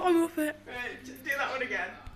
I'm off it. Right, do that one again.